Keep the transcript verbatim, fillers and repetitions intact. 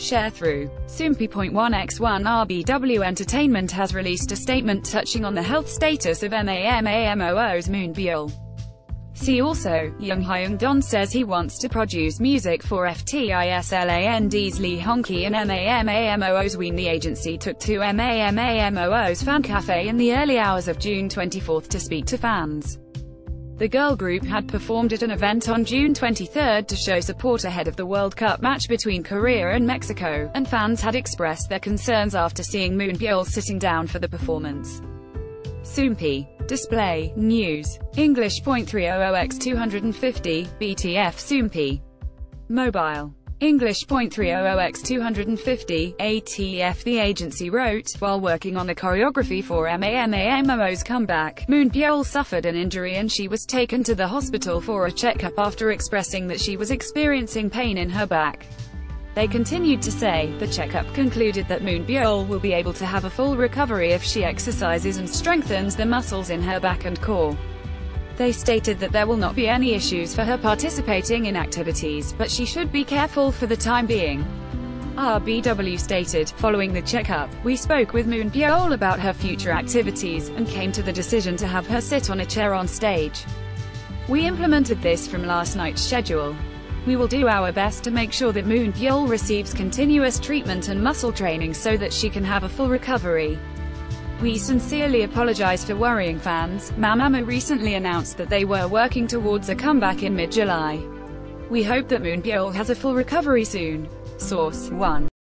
Sharethrough. Soompi point one by one R B W Entertainment has released a statement touching on the health status of MAMAMOO's Moonbyul. See also, Young Hyung Don says he wants to produce music for FTISLAND's Lee Honky and MAMAMOO's Ween. The agency took to MAMAMOO's fan cafe in the early hours of June twenty-fourth to speak to fans. The girl group had performed at an event on June twenty-third to show support ahead of the World Cup match between Korea and Mexico, and fans had expressed their concerns after seeing Moonbyul sitting down for the performance. Soompi. Display, News. English point three hundred by two fifty, B T F Soompi. Mobile. English point three hundred by two fifty, A T F. The agency wrote, while working on the choreography for MAMAMOO's comeback, Moonbyul suffered an injury and she was taken to the hospital for a checkup after expressing that she was experiencing pain in her back. They continued to say, the checkup concluded that Moonbyul will be able to have a full recovery if she exercises and strengthens the muscles in her back and core. They stated that there will not be any issues for her participating in activities, but she should be careful for the time being. R B W stated, following the checkup, we spoke with Moonbyul about her future activities, and came to the decision to have her sit on a chair on stage. We implemented this from last night's schedule. We will do our best to make sure that Moonbyul receives continuous treatment and muscle training so that she can have a full recovery. We sincerely apologize for worrying fans. MAMAMOO recently announced that they were working towards a comeback in mid-July. We hope that Moonbyul has a full recovery soon. Source one.